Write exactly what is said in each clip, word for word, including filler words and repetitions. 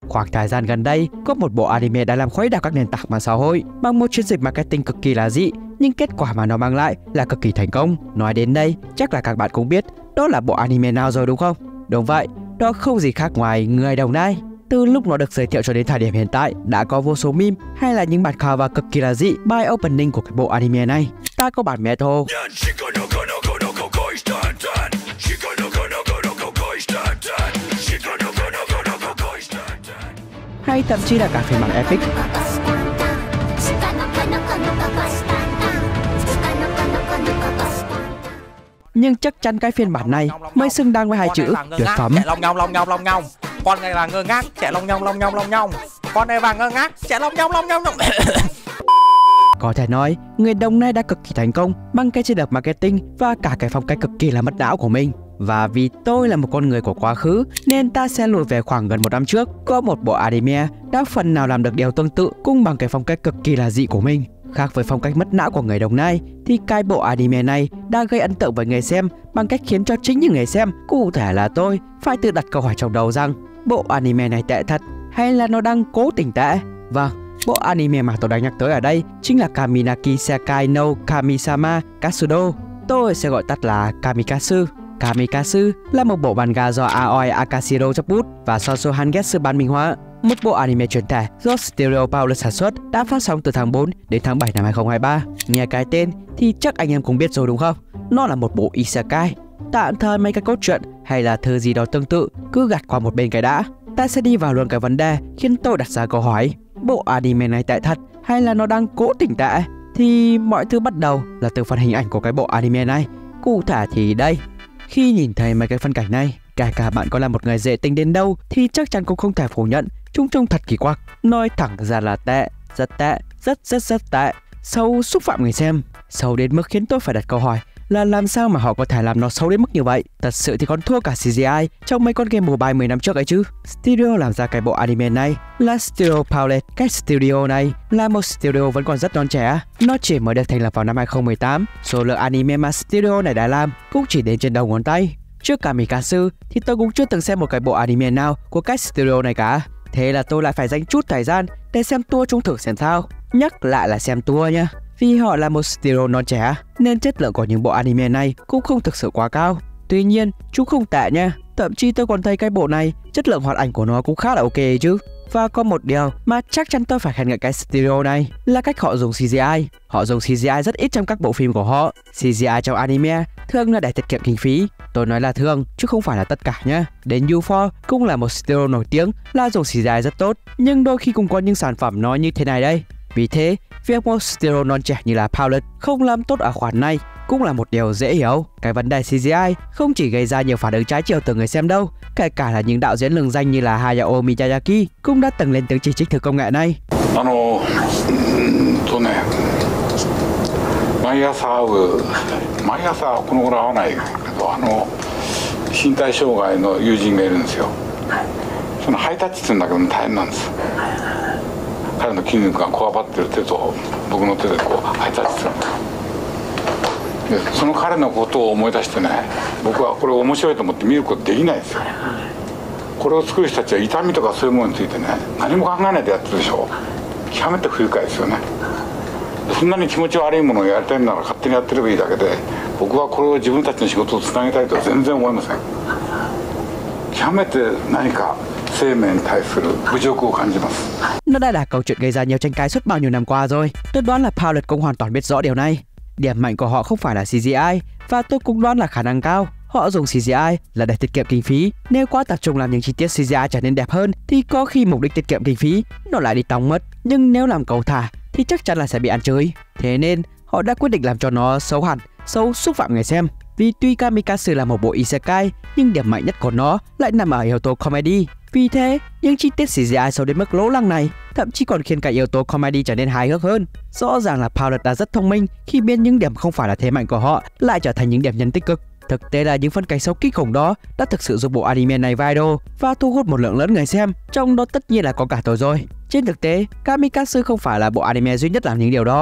Khoảng thời gian gần đây, có một bộ anime đã làm khuấy đảo các nền tảng mạng xã hội bằng một chiến dịch marketing cực kỳ là dị, nhưng kết quả mà nó mang lại là cực kỳ thành công. Nói đến đây, chắc là các bạn cũng biết đó là bộ anime nào rồi đúng không? Đúng vậy, đó không gì khác ngoài Người Đồng Nai. Từ lúc nó được giới thiệu cho đến thời điểm hiện tại, đã có vô số meme hay là những bản cover cực kỳ là dị by opening của cái bộ anime này. Ta có bản metal, hay thậm chí là cả phiên bản epic. Nhưng chắc chắn cái phiên bản này mới xứng đáng với hai chữ tuyệt phẩm. Chạy long nhong long nhong long nhong. Con này là ngơ ngác, chạy long nhong long nhong long nhong. Con này là ngơ ngác, chạy long nhong long nhong. Có thể nói, Người Đồng Nai đã cực kỳ thành công bằng cái chiến lược marketing và cả cái phong cách cực kỳ là mất não của mình. Và vì tôi là một con người của quá khứ nên ta sẽ lùi về khoảng gần một năm trước. Có một bộ anime đã phần nào làm được điều tương tự cùng bằng cái phong cách cực kỳ là dị của mình. Khác với phong cách mất não của Người Đồng Nai thì cái bộ anime này đã gây ấn tượng với người xem bằng cách khiến cho chính những người xem, cụ thể là tôi, phải tự đặt câu hỏi trong đầu rằng bộ anime này tệ thật hay là nó đang cố tình tệ. Vâng, bộ anime mà tôi đang nhắc tới ở đây chính là Kaminaki Sekai no Kamisama Katsudo. Tôi sẽ gọi tắt là Kamikatsu. Kamikatsu là một bộ manga do Aoi Akashiro chấp bút và Sonso Hangetsu ban minh họa. Một bộ anime truyền thể do Studio Paulo sản xuất đã phát sóng từ tháng bốn đến tháng bảy năm hai không hai ba. Nghe cái tên thì chắc anh em cũng biết rồi đúng không? Nó là một bộ isekai. Tạm thời mấy cái cốt truyện hay là thứ gì đó tương tự cứ gạt qua một bên cái đã. Ta sẽ đi vào luôn cái vấn đề khiến tôi đặt ra câu hỏi: bộ anime này tệ thật hay là nó đang cố tình tệ? Thì mọi thứ bắt đầu là từ phần hình ảnh của cái bộ anime này. Cụ thể thì đây, khi nhìn thấy mấy cái phân cảnh này, kể cả bạn có là một người dễ tính đến đâu thì chắc chắn cũng không thể phủ nhận chúng trông thật kỳ quặc. Nói thẳng ra là tệ, rất tệ, rất rất rất tệ, xấu xúc phạm người xem, xấu đến mức khiến tôi phải đặt câu hỏi là làm sao mà họ có thể làm nó xấu đến mức như vậy. Thật sự thì còn thua cả xê giê i trong mấy con game mobile mười năm trước ấy chứ. Studio làm ra cái bộ anime này là Studio Paulet. Cái studio này là một studio vẫn còn rất non trẻ. Nó chỉ mới được thành lập vào năm hai không một tám. Số lượng anime mà studio này đã làm cũng chỉ đến trên đầu ngón tay. Trước Kamikatsu thì tôi cũng chưa từng xem một cái bộ anime nào của cái studio này cả. Thế là tôi lại phải dành chút thời gian để xem tour chúng thử xem sao. Nhắc lại là xem tour nha. Vì họ là một studio non trẻ nên chất lượng của những bộ anime này cũng không thực sự quá cao. Tuy nhiên, chúng không tệ nha. Thậm chí tôi còn thấy cái bộ này chất lượng hoạt ảnh của nó cũng khá là ok chứ. Và có một điều mà chắc chắn tôi phải khen ngợi cái studio này là cách họ dùng xê giê i. Họ dùng xê giê i rất ít trong các bộ phim của họ. xê giê i trong anime thường là để tiết kiệm kinh phí. Tôi nói là thường chứ không phải là tất cả nhé. Đến u ép o cũng là một studio nổi tiếng là dùng xê giê i rất tốt, nhưng đôi khi cũng có những sản phẩm nó như thế này đây. Vì thế, việc một studio non trẻ như là Paulet không làm tốt ở khoản này cũng là một điều dễ hiểu. Cái vấn đề xê giê i không chỉ gây ra nhiều phản ứng trái chiều từ người xem đâu, kể cả là những đạo diễn lừng danh như là Hayao Miyazaki cũng đã từng lên tiếng chỉ trích từ công nghệ này. あの、とね、毎朝会う、毎朝この頃会わないけど、あの身体障害の友人がいるんですよ。そのハイタッチするんだけど大変なんです。彼の筋肉がこわばってる手と僕の手でこうハイタッチする。で、その彼のことを思い出してね、僕はこれ面白いと思って見ることできないですよ。これを作る人たちは痛みとかそういうものについてね、何も考えないでやってるでしょ。極めて不愉快ですよね。そんなに気持ち悪いものをやりたいなら勝手にやってればいいだけで、僕はこれを自分たちの仕事をつなげたいとは全然思いません。極めて何か生命に対する侮辱を感じます。 Nó đã là câu chuyện gây ra nhiều tranh cãi suốt bao nhiêu năm qua rồi. Tôi đoán là Paulet cũng hoàn toàn biết rõ điều này. Điểm mạnh của họ không phải là xê giê i, và tôi cũng đoán là khả năng cao họ dùng xê giê i là để tiết kiệm kinh phí. Nếu quá tập trung làm những chi tiết xê giê i trở nên đẹp hơn thì có khi mục đích tiết kiệm kinh phí nó lại đi tòng mất. Nhưng nếu làm cầu thả thì chắc chắn là sẽ bị ăn chơi. Thế nên họ đã quyết định làm cho nó xấu hẳn, xấu xúc phạm người xem. Vì tuy Kamikatsu là một bộ isekai, nhưng điểm mạnh nhất của nó lại nằm ở yếu tố comedy. Vì thế, những chi tiết xê giê i xấu đến mức lố lăng này thậm chí còn khiến cả yếu tố comedy trở nên hài hước hơn. Rõ ràng là Paulet đã rất thông minh khi biến những điểm không phải là thế mạnh của họ lại trở thành những điểm nhấn tích cực. Thực tế là những phân cảnh xấu kinh khủng đó đã thực sự giúp bộ anime này viral và thu hút một lượng lớn người xem, trong đó tất nhiên là có cả tôi rồi. Trên thực tế, Kamikatsu không phải là bộ anime duy nhất làm những điều đó.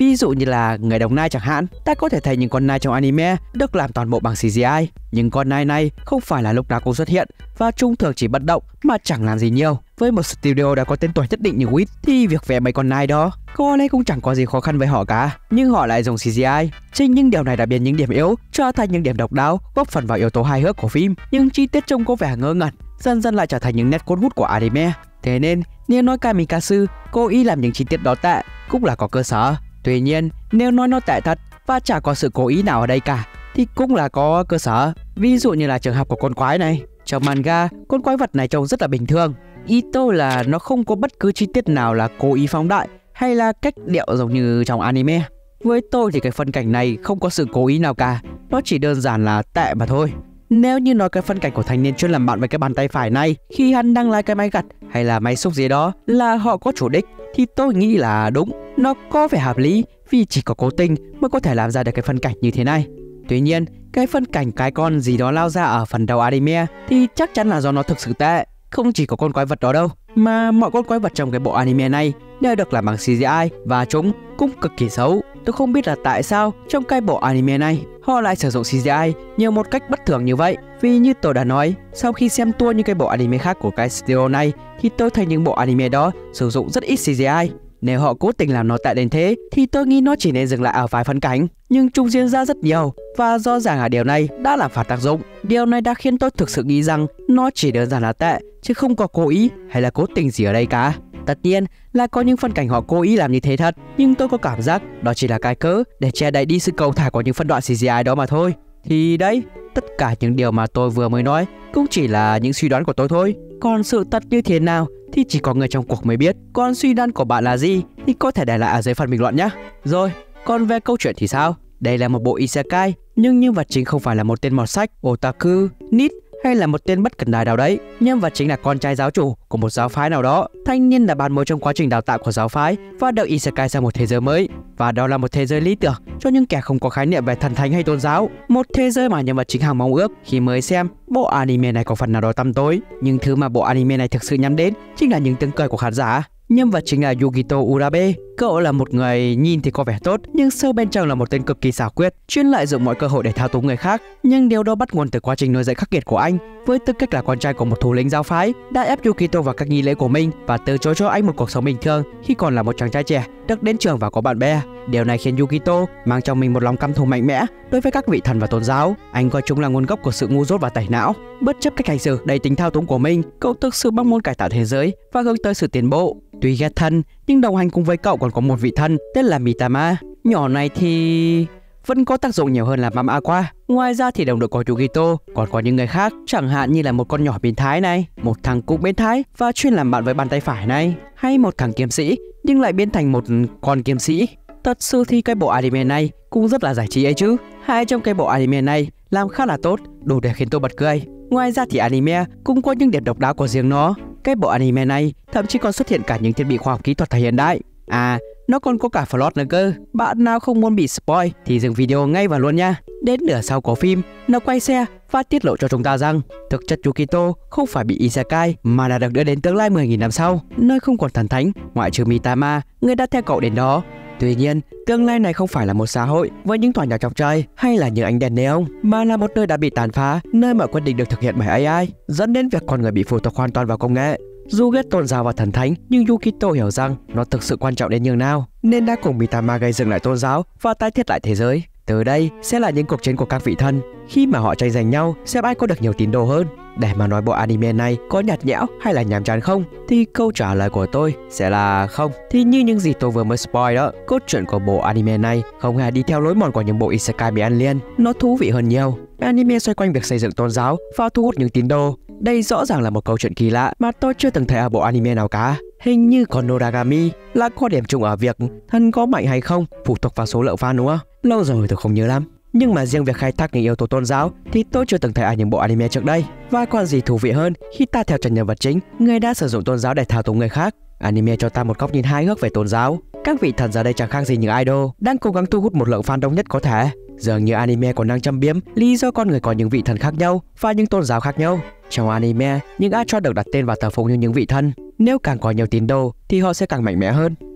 Ví dụ như là người đồng nai chẳng hạn, ta có thể thấy những con nai trong anime được làm toàn bộ bằng xê giê i. Nhưng con nai này không phải là lúc nào cũng xuất hiện và chúng thường chỉ bất động mà chẳng làm gì nhiều. Với một studio đã có tên tuổi nhất định như vê i tê thì việc vẽ mấy con nai đó có lẽ cũng chẳng có gì khó khăn với họ cả, nhưng họ lại dùng xê giê i. Chính những điều này đã biến những điểm yếu trở thành những điểm độc đáo, góp phần vào yếu tố hài hước của phim. Những chi tiết trông có vẻ ngớ ngẩn dần dần lại trở thành những nét cuốn hút của anime. Thế nên nếu nói Kamikaze cố ý làm những chi tiết đó tệ cũng là có cơ sở. Tuy nhiên nếu nói nó tệ thật và chả có sự cố ý nào ở đây cả thì cũng là có cơ sở. Ví dụ như là trường hợp của con quái này. Trong manga, con quái vật này trông rất là bình thường. Ý tôi là nó không có bất cứ chi tiết nào là cố ý phóng đại hay là cách điệu giống như trong anime. Với tôi thì cái phân cảnh này không có sự cố ý nào cả, nó chỉ đơn giản là tệ mà thôi. Nếu như nói cái phân cảnh của thanh niên chuyên làm bạn với cái bàn tay phải này khi hắn đang lái cái máy gặt hay là máy xúc gì đó là họ có chủ đích thì tôi nghĩ là đúng, nó có vẻ hợp lý vì chỉ có cố tình mới có thể làm ra được cái phân cảnh như thế này. Tuy nhiên, cái phân cảnh cái con gì đó lao ra ở phần đầu anime thì chắc chắn là do nó thực sự tệ. Không chỉ có con quái vật đó đâu, mà mọi con quái vật trong cái bộ anime này đều được làm bằng xê giê i và chúng cũng cực kỳ xấu. Tôi không biết là tại sao trong cái bộ anime này họ lại sử dụng xê giê i nhiều một cách bất thường như vậy. Vì như tôi đã nói, sau khi xem tour những cái bộ anime khác của cái studio này thì tôi thấy những bộ anime đó sử dụng rất ít xê giê i. Nếu họ cố tình làm nó tệ đến thế thì tôi nghĩ nó chỉ nên dừng lại ở vài phân cảnh, nhưng chúng diễn ra rất nhiều và rõ ràng là điều này đã làm phản tác dụng. Điều này đã khiến tôi thực sự nghĩ rằng nó chỉ đơn giản là tệ chứ không có cố ý hay là cố tình gì ở đây cả. Tất nhiên là có những phân cảnh họ cố ý làm như thế thật, nhưng tôi có cảm giác đó chỉ là cái cớ để che đậy đi sự cầu thả của những phân đoạn xê giê i đó mà thôi. Thì đấy, tất cả những điều mà tôi vừa mới nói cũng chỉ là những suy đoán của tôi thôi. Còn sự thật như thế nào thì chỉ có người trong cuộc mới biết. Còn suy đoán của bạn là gì thì có thể để lại ở dưới phần bình luận nhé. Rồi, còn về câu chuyện thì sao? Đây là một bộ isekai, nhưng nhân vật chính không phải là một tên mọt sách, otaku, nít hay là một tên bất cần đời nào đấy. Nhân vật chính là con trai giáo chủ của một giáo phái nào đó. Thanh niên là bạn mới trong quá trình đào tạo của giáo phái và được isekai sang một thế giới mới. Và đó là một thế giới lý tưởng cho những kẻ không có khái niệm về thần thánh hay tôn giáo. Một thế giới mà nhân vật chính hằng mong ước khi mới xem. Bộ anime này có phần nào đó tăm tối, nhưng thứ mà bộ anime này thực sự nhắm đến chính là những tiếng cười của khán giả. Nhân vật chính là Yugito Urabe. Cậu là một người nhìn thì có vẻ tốt, nhưng sâu bên trong là một tên cực kỳ xảo quyệt, chuyên lợi dụng mọi cơ hội để thao túng người khác. Nhưng điều đó bắt nguồn từ quá trình nuôi dạy khắc nghiệt của anh. Với tư cách là con trai của một thủ lĩnh giáo phái, đã ép Yukito vào các nghi lễ của mình và từ chối cho anh một cuộc sống bình thường khi còn là một chàng trai trẻ, được đến trường và có bạn bè. Điều này khiến Yukito mang trong mình một lòng căm thù mạnh mẽ đối với các vị thần và tôn giáo. Anh coi chúng là nguồn gốc của sự ngu dốt và tẩy não. Bất chấp cách hành xử đầy tính thao túng của mình, cậu thực sự mong muốn cải tạo thế giới và hướng tới sự tiến bộ. Tuy ghét thân, nhưng đồng hành cùng với cậu còn có một vị thân tên là Mitama. Nhỏ này thì vẫn có tác dụng nhiều hơn là Mama Aqua. Ngoài ra thì đồng đội của Yukito còn có những người khác, chẳng hạn như là một con nhỏ biến thái này, một thằng cũng biến thái và chuyên làm bạn với bàn tay phải này, hay một thằng kiếm sĩ nhưng lại biến thành một con kiếm sĩ. Thật sự thì cái bộ anime này cũng rất là giải trí ấy chứ. Hai trong cái bộ anime này làm khá là tốt, đủ để khiến tôi bật cười. Ngoài ra thì anime cũng có những điểm độc đáo của riêng nó. Cái bộ anime này thậm chí còn xuất hiện cả những thiết bị khoa học kỹ thuật thời hiện đại. À, nó còn có cả plot nữa cơ. Bạn nào không muốn bị spoil thì dừng video ngay vào luôn nha. Đến nửa sau của phim, nó quay xe và tiết lộ cho chúng ta rằng thực chất Yukito không phải bị isekai mà là được đưa đến tương lai mười nghìn năm sau, nơi không còn thần thánh ngoại trừ Mitama, người đã theo cậu đến đó. Tuy nhiên, tương lai này không phải là một xã hội với những tòa nhà chọc trời hay là những ánh đèn neon, mà là một nơi đã bị tàn phá, nơi mọi quyết định được thực hiện bởi a i, dẫn đến việc con người bị phụ thuộc hoàn toàn vào công nghệ. Dù ghét tôn giáo và thần thánh, nhưng Yukito hiểu rằng nó thực sự quan trọng đến nhường nào, nên đã cùng Mitama gây dựng lại tôn giáo và tái thiết lại thế giới. Từ đây sẽ là những cuộc chiến của các vị thần, khi mà họ tranh giành nhau xem ai có được nhiều tín đồ hơn. Để mà nói bộ anime này có nhạt nhẽo hay là nhàm chán không, thì câu trả lời của tôi sẽ là không. Thì như những gì tôi vừa mới spoil đó, cốt truyện của bộ anime này không hề đi theo lối mòn của những bộ isekai bị ăn liền. Nó thú vị hơn nhiều. Anime xoay quanh việc xây dựng tôn giáo và thu hút những tín đồ. Đây rõ ràng là một câu chuyện kỳ lạ mà tôi chưa từng thấy ở bộ anime nào cả. Hình như còn Noragami là có điểm chung ở việc thần có mạnh hay không phụ thuộc vào số lượng fan đúng không? Lâu rồi tôi không nhớ lắm. Nhưng mà riêng việc khai thác những yếu tố tôn giáo thì tôi chưa từng thấy ở những bộ anime trước đây. Và còn gì thú vị hơn khi ta theo chân nhân vật chính, người đã sử dụng tôn giáo để thao túng người khác. Anime cho ta một góc nhìn hài hước về tôn giáo. Các vị thần giờ đây chẳng khác gì những idol đang cố gắng thu hút một lượng fan đông nhất có thể. Dường như anime còn đang châm biếm lý do con người có những vị thần khác nhau và những tôn giáo khác nhau. Trong anime, những Atra được đặt tên và thờ phụng như những vị thần. Nếu càng có nhiều tín đồ thì họ sẽ càng mạnh mẽ hơn.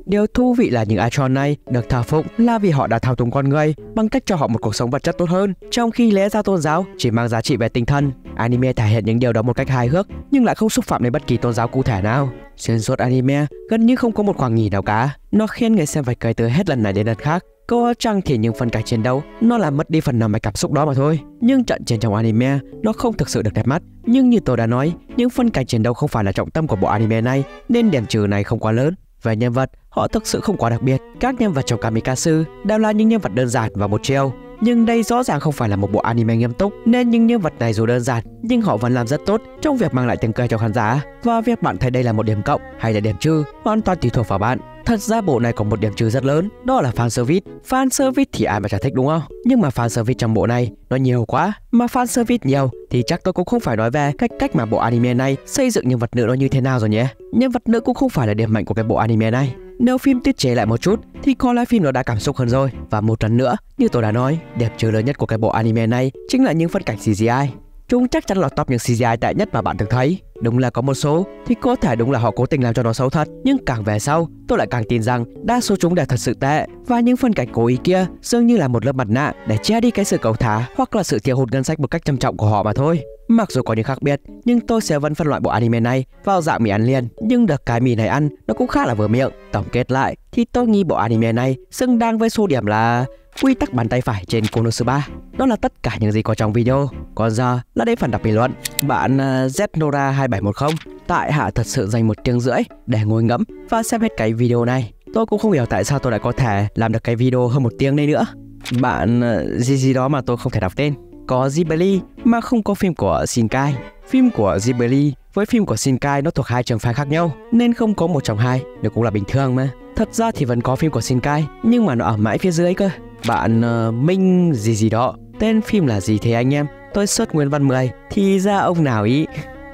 Điều thú vị là những Atron này được thờ phụng là vì họ đã thao túng con người bằng cách cho họ một cuộc sống vật chất tốt hơn, trong khi lẽ ra tôn giáo chỉ mang giá trị về tinh thần. Anime thể hiện những điều đó một cách hài hước nhưng lại không xúc phạm đến bất kỳ tôn giáo cụ thể nào. Xuyên suốt anime gần như không có một khoảng nghỉ nào cả. Nó khiến người xem phải cười từ hết lần này đến lần khác. Có chăng thì những phân cảnh chiến đấu nó làm mất đi phần nào mạch cảm xúc đó mà thôi. Nhưng trận chiến trong anime nó không thực sự được đẹp mắt. Nhưng như tôi đã nói, những phân cảnh chiến đấu không phải là trọng tâm của bộ anime này, nên điểm trừ này không quá lớn. Về nhân vật, họ thực sự không quá đặc biệt. Các nhân vật trong Kamikaze đều là những nhân vật đơn giản và một chiều. Nhưng đây rõ ràng không phải là một bộ anime nghiêm túc, nên những nhân vật này dù đơn giản nhưng họ vẫn làm rất tốt trong việc mang lại tiếng cười cho khán giả. Và việc bạn thấy đây là một điểm cộng hay là điểm trừ hoàn toàn tùy thuộc vào bạn. Thật ra bộ này có một điểm trừ rất lớn, đó là fan service. Fan service thì ai mà chả thích đúng không? Nhưng mà fan service trong bộ này nó nhiều quá. Mà fan service nhiều thì chắc tôi cũng không phải nói về cách cách mà bộ anime này xây dựng nhân vật nữ nó như thế nào rồi nhé. Nhân vật nữ cũng không phải là điểm mạnh của cái bộ anime này. Nếu phim tiết chế lại một chút thì có lẽ phim nó đã cảm xúc hơn rồi. Và một lần nữa, như tôi đã nói, điểm trừ lớn nhất của cái bộ anime này chính là những phân cảnh xê giê i. Chúng chắc chắn là top những xê giê i tệ nhất mà bạn từng thấy. Đúng là có một số thì có thể đúng là họ cố tình làm cho nó xấu thật, nhưng càng về sau tôi lại càng tin rằng đa số chúng đều thật sự tệ. Và những phân cảnh cố ý kia dường như là một lớp mặt nạ để che đi cái sự cầu thả hoặc là sự thiếu hụt ngân sách một cách trầm trọng của họ mà thôi. Mặc dù có những khác biệt, nhưng tôi sẽ vẫn phân loại bộ anime này vào dạng mì ăn liền. Nhưng được cái mì này ăn nó cũng khá là vừa miệng. Tổng kết lại thì tôi nghĩ bộ anime này xứng đáng với số điểm là quy tắc bàn tay phải trên Konosuba. Đó là tất cả những gì có trong video. Còn giờ là đến phần đọc bình luận. Bạn uh, Znora hai bảy một không tại hạ thật sự dành một tiếng rưỡi để ngồi ngẫm và xem hết cái video này. Tôi cũng không hiểu tại sao tôi lại có thể làm được cái video hơn một tiếng đây nữa. Bạn uh, gì gì đó mà tôi không thể đọc tên. Có Ghibli mà không có phim của Shinkai. Phim của Ghibli với phim của Shinkai nó thuộc hai trường phái khác nhau, nên không có một trong hai, nó cũng là bình thường mà. Thật ra thì vẫn có phim của Shinkai, nhưng mà nó ở mãi phía dưới cơ. Bạn uh, Minh gì gì đó, tên phim là gì thế anh em? Tôi search Nguyên Văn mười, thì ra ông nào ý.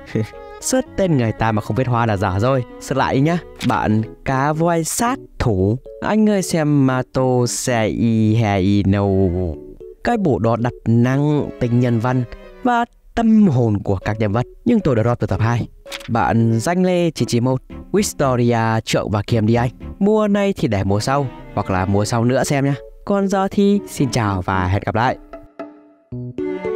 Search tên người ta mà không biết hoa là giả rồi. Search lại đi nhá. Bạn Cá Voi Sát Thủ, anh ơi xem Mato Sei Hei No. Cái bộ đó đặt năng tình nhân văn và tâm hồn của các nhân vật, nhưng tôi đã drop từ tập hai. Bạn Danh Lê chín chín một, Wistoria Trượng và Kiềm đi anh. Mùa này thì để mùa sau, hoặc là mùa sau nữa xem nhá. Còn giờ thì xin chào và hẹn gặp lại.